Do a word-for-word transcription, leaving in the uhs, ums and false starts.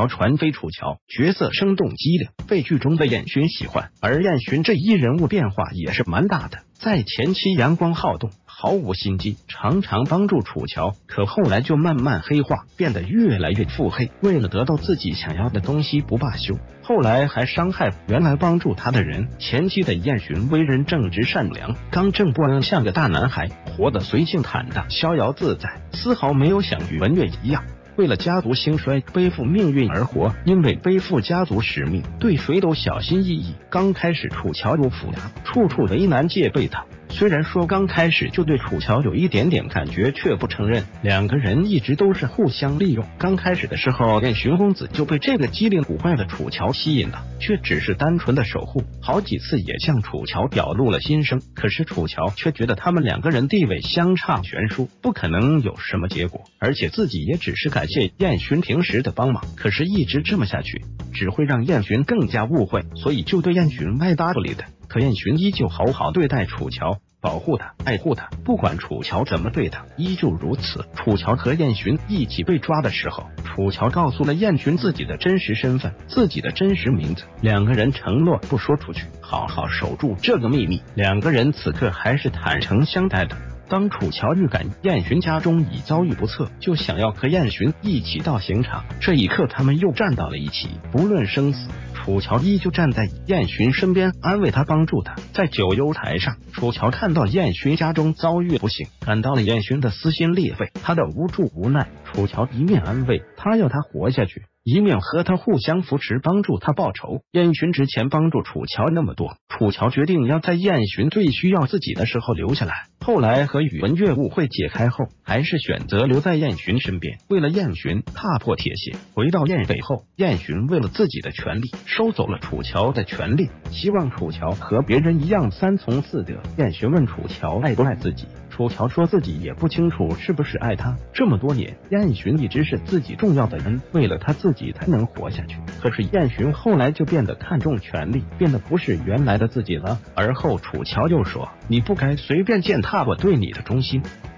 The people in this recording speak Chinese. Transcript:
条传飞楚乔，角色生动机灵，被剧中的燕勋喜欢。而燕勋这一人物变化也是蛮大的，在前期阳光好动，毫无心机，常常帮助楚乔，可后来就慢慢黑化，变得越来越腹黑，为了得到自己想要的东西不罢休，后来还伤害原来帮助他的人。前期的燕勋为人正直善良，刚正不阿，像个大男孩，活得随性坦荡，逍遥自在，丝毫没有想与文月一样为了家族兴衰背负命运而活，因为背负家族使命，对谁都小心翼翼。刚开始楚乔入府衙，处处为难戒备他。虽然说刚开始就对楚乔有一点点感觉，却不承认，两个人一直都是互相利用。刚开始的时候，燕荀公子就被这个机灵古怪的楚乔吸引了，却只是单纯的守护，好几次也向楚乔表露了心声。可是楚乔却觉得他们两个人地位相差悬殊，不可能有什么结果，而且自己也只是感谢燕荀平时的帮忙。可是一直这么下去，只会让燕荀更加误会，所以就对燕荀歪搭不理的。可燕荀依旧好好对待楚乔，保护他，爱护他，不管楚乔怎么对他，依旧如此。楚乔和燕荀一起被抓的时候，楚乔告诉了燕荀自己的真实身份，自己的真实名字，两个人承诺不说出去，好好守住这个秘密。两个人此刻还是坦诚相待的。当楚乔预感燕荀家中已遭遇不测，就想要和燕荀一起到刑场，这一刻他们又站到了一起，不论生死，楚乔依旧站在燕荀身边，安慰他，帮助他。在九幽台上，楚乔看到燕荀家中遭遇不幸，感到了燕荀的撕心裂肺，他的无助无奈。楚乔一面安慰他，要他活下去，一面和他互相扶持，帮助他报仇。燕荀之前帮助楚乔那么多，楚乔决定要在燕荀最需要自己的时候留下来。后来和宇文月误会解开后，还是选择留在燕荀身边，为了燕荀踏破铁鞋。回到燕北后，燕荀为了自己的权利，收走了楚乔的权利，希望楚乔和别人一样三从四德。燕荀问楚乔爱不爱自己，楚乔说自己也不清楚是不是爱他，这么多年燕荀一直是自己重要的人，为了他自己才能活下去。可是燕荀后来就变得看重权力，变得不是原来的自己了。而后楚乔又说，你不该随便践踏我对你的忠心。